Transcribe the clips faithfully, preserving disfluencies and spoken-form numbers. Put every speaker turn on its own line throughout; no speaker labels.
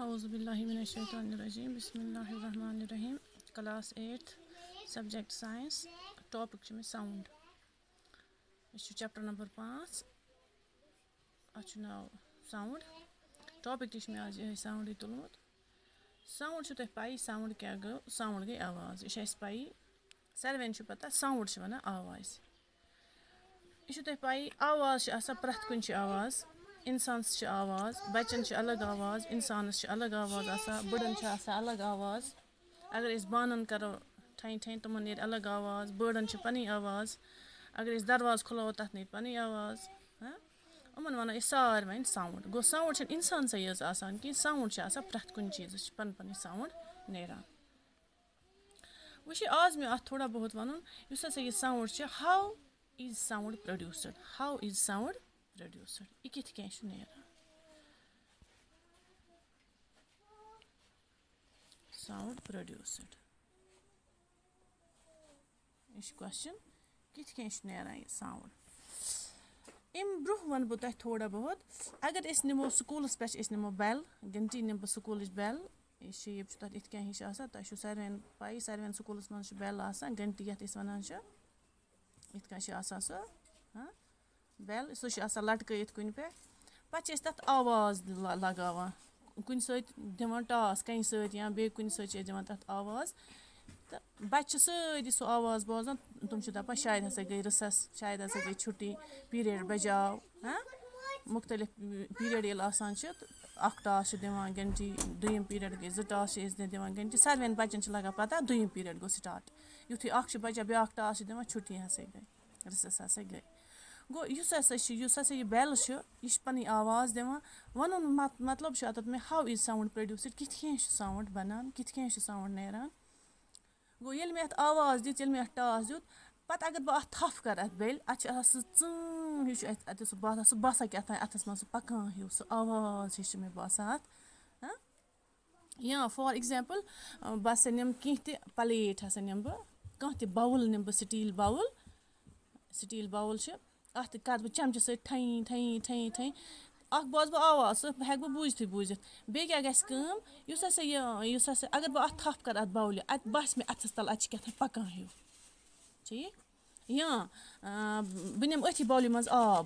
Auzu billahi minash-shaytanir-rajim. Bismillahir-rahmanir-rahim. Class eighth, subject science. Topic چھُ مےٚ sound. یہِ چھُ chapter number پانٛژھ. اَتھ چھُ ناو sound. Topic تہِ چھُ مےٚ آز یِہوٚے soundٕے تُلمُت. Sound چھُو تۄہہِ پَیی sound کیٛاہ گوٚو؟ Sound گٔے آواز. یہِ چھِ اَسہِ پَیی. ساروِیَن چھُ پَتہ sound چھِ وَنان آوازِ. یہِ چھُو تۄہہِ پَیی آواز چھِ آسان پرٛٮ۪تھ کُنہِ چھِ آواز. اِنسانَس چھِ آواز, بَچَن چھِ الگ آواز, اِنسانَس چھِ الگ آواز آسان, بٕڑَن چھِ آسان الگ آواز. اگر أسۍ بانَن کَرو ٹھَنۍ ٹھَنۍ تِمَن نیرِ الگ آواز, بٲڈَن چھِ پَنٕنۍ آواز. اگر أسۍ دَرواز کھُلاوو تَتھ نیرِ پَنٕنۍ آواز. ہاں یِمَن وَنو أسۍ ساروٕنۍ ساوُنٛڈ. گوٚو ساوُنٛڈ چھِنہٕ اِنسانسٕے یٲژ آسان کینٛہہ, ساوُنٛڈ چھِ آسان پرٛٮ۪تھ کُنہِ چیٖزَس چھِ پَنٕنۍ پَنٕنۍ ساوُنٛڈ نیران. وۄنۍ چھِ آز مےٚ اَتھ تھوڑا بہت وَنُن یُس ہَسا یہِ ساوُنٛڈ چھِ how is sound produced how is sound produced یہِ کِتھ کٔنۍ چھُ نیران. Sound produced. یہِ چھُ کوسچن کِتھ کٔنۍ چھُ نیران یہِ ساوُنٛڈ. اَمہِ برٛونٛہہ وَنہٕ بہٕ تۄہہِ تھوڑا بہت اگر أسۍ نِمو سکوٗلَس پٮ۪ٹھ چھِ أسۍ نِمو بٮ۪ل گِنٹی نِمہٕ بہٕ سکوٗلٕچ بٮ۪ل. یہِ شیپ چھُ تَتھ یِتھ کٔنۍ ہِش آسان تۄہہِ چھُو ساروِیَن پَیی ساروِیَن سکوٗلَس منٛز چھِ بٮ۪ل آسان گَنٹی یَتھ أسۍ وَنان چھِ یِتھ کٔنۍ چھِ آسان سۄ ہاں بٮ۪ل سُہ چھِ آسان لَٹکٲیِتھ کُنہِ پٮ۪ٹھ. پَتہٕ چھِ أسۍ تَتھ آواز لَگاوان کُنہِ سۭتۍ دِوان ٹاس کَنہِ سۭتۍ یا بیٚیہِ کُنہِ سۭتۍ چھِ أسۍ دِوان تَتھ آواز تہٕ بَچہِ چھِ سٲری سُہ آواز بوزان تِم چھِ دَپان شاید ہَسا گٔے رِسَس شاید ہَسا گٔے چھُٹی پیٖریَڈ بَجاو ہاں مُختلِف پیٖریَڈ ییٚلہِ آسان چھِ تہٕ اَکھ ٹاس چھِ دِوان گَنٹی دوٚیِم پیٖریَڈ گٔے زٕ ٹاس چھِ أسۍ دِوان گَنٹی ساروِیَن بَچَن چھِ لَگان پَتہ دوٚیِم پیٖریَڈ گوٚو سِٹاٹ یُتھُے اَکھ چھِ بَجان بیٛاکھ ٹاس چھِ دِوان چھُٹی ہَسا گٔے رِسَس ہَسا گٔے. گوٚو یُس ہَسا چھِ یُس ہَسا یہِ بٮ۪ل چھِ یہِ چھِ پَنٕنۍ آواز دِوان وَنُن مطلب چھُ اَتَتھ مےٚ ہَو اِز ساوُنٛڈ پرٛوڈیوٗسٕڈ کِتھ کٔنۍ چھُ ساوُنٛڈ بَنان کِتھ کٔنۍ چھُ ساوُنٛڈ نیران. گوٚو ییٚلہِ مےٚ اَتھ آواز دِژ ییٚلہِ مےٚ اَتھ ٹاس دیُت پَتہٕ اگر بہٕ اَتھ تھَپھ کَرٕ اَتھ بیٚلہِ اَتھ چھِ آسان سُہ ژٲں ہیوٗ چھُ اَتہِ اَتہِ سُہ باسان سُہ باسان کیٛاہ تام اَتھَس منٛز سُہ پَکان ہیوٗ سُہ آواز ہِش چھِ مےٚ باسان اَتھ ہاں یا فار اٮ۪گزامپٕل بہٕ ہَسا نِمہٕ کینٛہہ تہِ پَلیٹ ہَسا نِمہٕ بہٕ کانٛہہ تہِ باوُل نِمہٕ بہٕ سِٹیٖل باوُل سِٹیٖل باوُل چھِ اَتھ کَرٕ بہٕ چَمچہِ سۭتۍ ٹھَنۍ ٹھَنۍ ٹھَنۍ ٹھَنۍ اَکھ بوزٕ بہٕ آواز سُہ ہٮ۪کہٕ بہٕ بوٗزتھٕے بوٗزِتھ بیٚیہِ کیٛاہ گژھِ کٲم یُس ہَسا یہِ یُس ہَسا اگر بہٕ اَتھ تھَپھ کَرٕ اَتھ باولہِ اَتہِ باسہِ مےٚ اَتھَس تَل اَتہِ چھِ کیٛاہ تام پَکان ہیوٗ ٹھیٖک یا بہٕ نِمہٕ أتھی باولہِ منٛز آب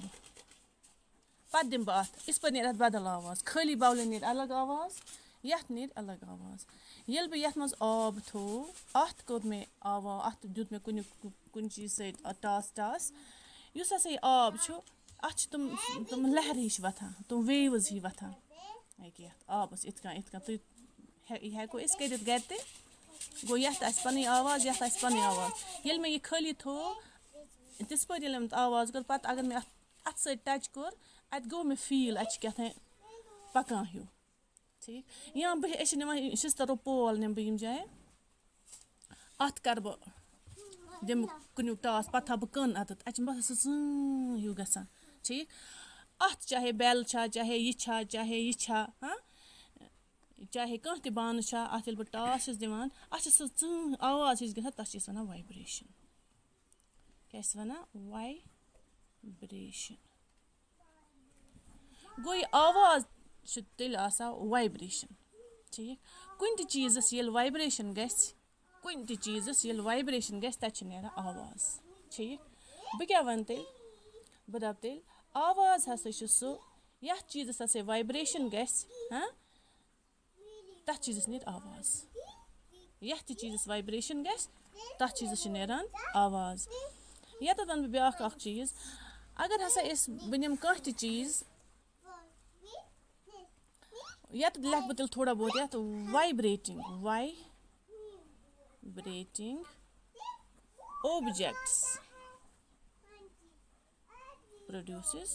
پَتہٕ دِمہٕ بہٕ اَتھ یِژ پھِر نیرِ اَتھ بَدل آواز خٲلی باولہِ نیرِ الگ آواز یَتھ نیرِ الگ آواز. ییٚلہِ بہٕ یَتھ منٛز آب تھوٚو اَتھ کوٚر مےٚ آوا اَتھ دیُت مےٚ کُنہِ کُنہِ چیٖز سۭتۍ ٹاس ٹاس یُس ہَسا یہِ آب چھُ اَتھ چھِ تِم تِم لہرٕ ہِش وۄتھان تِم ویوٕز ہی وۄتھان أکیٛاہ یَتھ آبَس یِتھ کٔنۍ یِتھ کٔنۍ تُہۍ یہِ ہٮ۪کو أسۍ کٔرِتھ گَرِ تہِ گوٚو یَتھ آسہِ پَنٕنۍ آواز یَتھ آسہِ پَنٕنۍ آواز. ییٚلہِ مےٚ یہِ خٲلی تھوٚو تِژھ پٲرۍ ییٚلہِ مےٚ اَتھ آواز کٔر پَتہٕ اگر مےٚ اَتھ اَتھٕ سۭتۍ ٹَچ کوٚر اَتہِ گوٚو مےٚ فیٖل اَتہِ چھِ کیٛاہ تام پَکان ہیوٗ ٹھیٖک یا بہٕ أسۍ چھِ نِوان شِستٕروٗ پول نِمہٕ بہٕ ییٚمہِ جایہِ اَتھ کَرٕ بہٕ دِمہٕ کُنیُک ٹاس پَتہٕ تھاوٕ بہٕ کٕن اَتٮ۪تھ اَتہِ چھِ باسان سُہ ژٲں ہیوٗ گژھان ٹھیٖک اَتھ چاہے بٮ۪ل چھا چاہے یہِ چھا چاہے یہِ چھا ہاں چاہے کانٛہہ تہِ بانہٕ چھا اَتھ ییٚلہِ بہٕ ٹاس چھَس دِوان اَتھ چھِ سُہ ژٲں آواز ہِش گژھان تَتھ چھِ أسۍ وَنان وایبریشَن کیٛاہ چھِس وَنان وایبریشَن. گوٚو یہِ آواز چھِ تیٚلہِ آسان وایبریشَن ٹھیٖک کُنہِ تہِ چیٖزَس ییٚلہِ وایبریشَن گژھِ کُنہِ تہِ چیٖزَس ییٚلہِ وایبریشَن گژھِ تَتہِ چھِ نیران آواز ٹھیٖک. بہٕ کیٛاہ وَنہٕ تیٚلہِ بہٕ دَپہٕ تیٚلہِ آواز ہَسا چھِ سُہ یَتھ چیٖزَس ہَسا وایبریشَن گژھِ ہاں تَتھ چیٖزَس نیرِ آواز یَتھ تہِ چیٖزَس وایبریشَن گژھِ تَتھ چیٖزَس چھِ نیران آواز. ییٚتٮ۪تھ وَنہٕ بہٕ بیٛاکھ اَکھ چیٖز اگر ہَسا أسۍ بہٕ نِمہٕ کانٛہہ تہِ چیٖز یَتھ لیکھٕ بہٕ تیٚلہِ تھوڑا بہت یَتھ وایبریٹِنٛگ وایبریٹِنٛگ اوبجَکٹٕس پرٛوڈیوٗسِز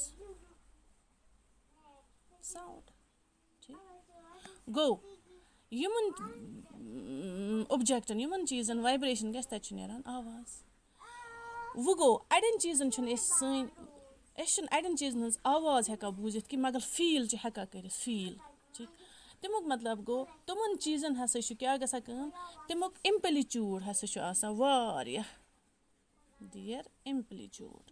ساوُنٛڈ ٹھیٖک گوٚو یِمَن اوبجَکٹَن یِمَن چیٖزَن وایبریشَن گژھِ تَتہِ چھُ نیران آواز. وۄنۍ گوٚو اَڑٮ۪ن چیٖزَن چھِنہٕ أسۍ سٲنۍ أسۍ چھِنہٕ اَڑٮ۪ن چیٖزَن ہٕنٛز آواز ہٮ۪کان بوٗزِتھ کینٛہہ مگر فیٖل چھِ ہٮ۪کان کٔرِتھ فیٖل ٹھیٖک تَمیُک مطلب گوٚو تِمَن چیٖزَن ہَسا چھُ کیٛاہ گژھان کٲم تَمیُک اِمپلِچوٗڈ ہَسا چھُ آسان واریاہ دِیَر اِمپلِچوٗڈ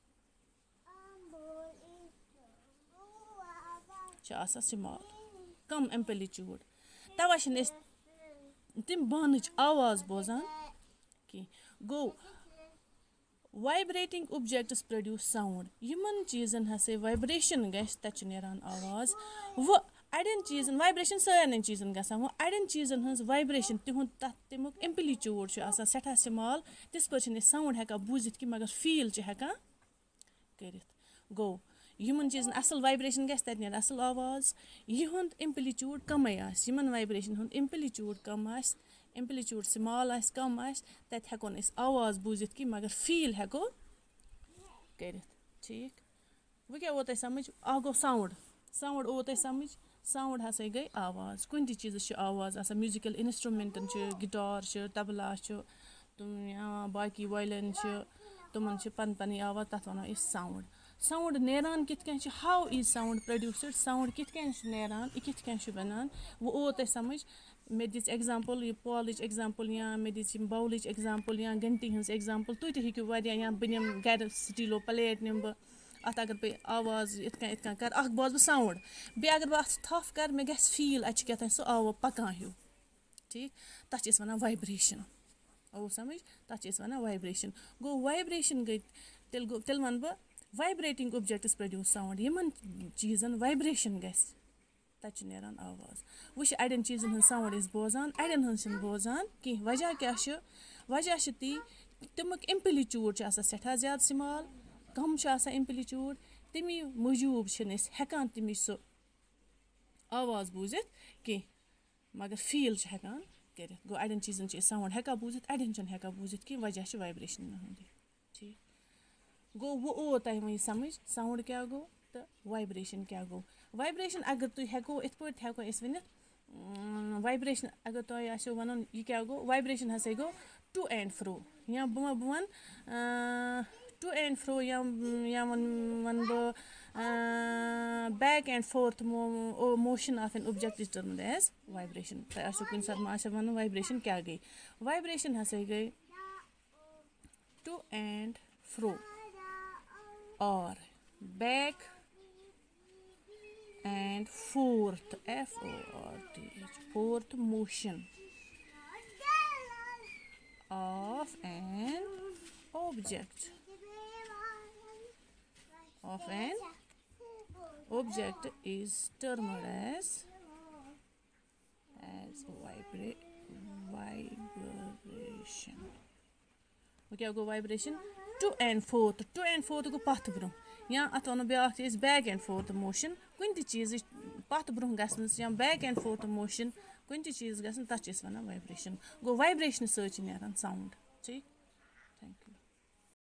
چھِ آسان سِمال کَم ایٚمپلِچوٗڈ تَوَے چھِنہٕ أسۍ تِم بانٕچ آواز بوزان کینٛہہ گوٚو وایبریٹِنٛگ اوٚبجَکٹٕس پرٛوڈیوٗس ساوُنٛڈ یِمَن چیٖزَن ہَسا وایبریشَن گژھِ تَتہِ چھِ نیران آواز وۄنۍ اَڑٮ۪ن چیٖزَن وایبریشَن سارنٕے چیٖزَن گژھان وۄنۍ اَڑٮ۪ن چیٖزَن ہٕنٛز وایبریشَن تِہُنٛد تَتھ تمیُک ایٚمپلِچوٗڈ چھُ آسان سٮ۪ٹھاہ سِمال تِژھ پٲٹھۍ چھِنہٕ أسۍ ساوُنٛڈ ہٮ۪کان بوٗزِتھ کینٛہہ مگر فیٖل چھِ ہٮ۪کان کٔرِتھ گوٚو یِمَن چیٖزَن اَصٕل وایبریشَن گژھِ تَتہِ نیرِ اَصٕل آواز یِہُنٛد ایٚمپلِچوٗڈ کَمٕے آسہِ یِمَن وایبریشَن ہُنٛد ایٚمپلِچوٗڈ کَم آسہِ ایٚمپلِچوٗڈ سِمال آسہِ کَم آسہِ تَتہِ ہٮ۪کو نہٕ أسۍ آواز بوٗزِتھ کینٛہہ مگر فیٖل ہٮ۪کو کٔرِتھ ٹھیٖک وۄنۍ کیٛاہ ووت تۄہہِ سَمٕجھ اَکھ گوٚو ساوُنٛڈ ساوُنٛڈ اوٚو تۄہہِ سَمٕجھ ساوُنٛڈ ہَسا گٔے آواز کُنہِ تہِ چیٖزَس چھِ آواز آسان میوٗزِکَل اِنَسٹرٛوٗمٮ۪نٛٹَن چھِ گِٹار چھِ تَبلا چھُ تِم یا باقٕے وایلٮ۪ن چھِ تِمَن چھِ پَنٕنۍ پَنٕنۍ آواز تَتھ وَنو أسۍ ساوُنٛڈ ساوُنٛڈ نیران کِتھ کٔنۍ چھِ how is sound produced sound کِتھ کٔنۍ چھُ نیران یہِ کِتھ کٔنۍ چھُ بَنان وۄنۍ اوٚو تۄہہِ سَمٕجھ مےٚ دِژ ایٚگزامپٕل یہِ پالٕچ ایٚگزامپٕل یا مےٚ دِژ یِم باولٕچ ایٚگزامپٕل یا گَنٹی ہٕنٛز ایٚگزامپٕل تُہۍ تہِ ہیٚکِو واریاہ یا بہٕ نِمہٕ گَرِ سِٹیٖلو پَلیٹ نِمہٕ بہٕ اَتھ اگر بہٕ آواز یِتھ کٔنۍ یِتھ کٔنۍ کَرٕ اَکھ بوزٕ بہٕ ساوُنٛڈ بیٚیہِ اگر بہٕ اَتھ تھَپھ کَرٕ مےٚ گژھِ فیٖل اَتہِ چھِ کیٛاہ تانۍ سُہ آوا پَکان ہیوٗ ٹھیٖک تَتھ چھِ أسۍ وَنان وایبریشَن آوُ سَمٕجھ تَتھ چھِ أسۍ وَنان وایبریشَن گوٚو وایبریشَن گٔے تیٚلہِ گوٚو تیٚلہِ وَنہٕ بہٕ وایبریٹِنٛگ اوٚبجَکٹٕس پرٛوڈیوٗس ساوُنٛڈ یِمَن چیٖزَن وایبریشَن گژھِ تَتہِ چھُ نیران آواز وۄنۍ چھِ اَڑٮ۪ن چیٖزَن ہٕنٛز ساوُنٛڈ أسۍ بوزان اَڑٮ۪ن ہٕنٛز چھِنہٕ بوزان کینٛہہ وجہ کیٛاہ چھُ وجہ چھِ تی تمیُک ایٚمپلِچوٗڈ چھُ آسان سٮ۪ٹھاہ زیادٕ سِمال کَم چھُ آسان ایٚمپلِچوٗڈ تمی موٗجوٗب چھِنہٕ أسۍ ہٮ۪کان تمِچ سُہ آواز بوٗزِتھ کینٛہہ مگر فیٖل چھِ ہٮ۪کان کٔرِتھ گوٚو اَڑٮ۪ن چیٖزَن چھِ أسۍ ساوُنٛڈ ہٮ۪کان بوٗزِتھ اَڑٮ۪ن چھِنہٕ ہٮ۪کان بوٗزِتھ کینٛہہ وجہ چھِ وایبریشَن ہُنٛدٕے ٹھیٖک گوٚو وۄنۍ اوٚو تۄہہِ وۄنۍ سَمٕجھ ساوُنٛڈ کیٛاہ گوٚو تہٕ وایبریشَن کیٛاہ گوٚو وایبریشَن اگر تُہۍ ہٮ۪کو یِتھ پٲٹھۍ ہٮ۪کو أسۍ ؤنِتھ وایبریشَن اگر تۄہہِ آسیو وَنُن یہِ کیٛاہ گوٚو وایبریشَن ہَسا گوٚو ٹُو اینٛڈ فرٛو یا بہٕ وَنہٕ بہٕ وَنہٕ ٹُو اینٛڈ فرٛو یا یا وَنہٕ وَنہٕ بہٕ بیک اینٛڈ فورتھ مو motion of an object is termed as vibration تۄہہِ آسیو کُنہِ ساتہٕ ما آسیو وَنُن وایبریشَن کیٛاہ گٔے وایبریشَن ہَسا گٔے to and fro or back and forth F O R T H forth motion of an object of an object is termed as as vibra vibration وۄنۍ کیٛاہ گوٚو vibration to and forth to and forth گوٚو پَتھ برٛونٛہہ یا اَتھ وَنو بیٛاکھ چیٖز بیک اینٛڈ فورتھ موشَن کُنہِ تہِ چیٖزٕچ پَتھ برٛونٛہہ گژھنَس یا بیک اینٛڈ فورتھ موشَن کُنہِ تہِ چیٖز گژھن تَتھ چھِ أسۍ وَنان وایبریشَن گوٚو وایبریشنہٕ سۭتۍ چھِ نیران ساوُنٛڈ ٹھیٖک تھینٛک یوٗ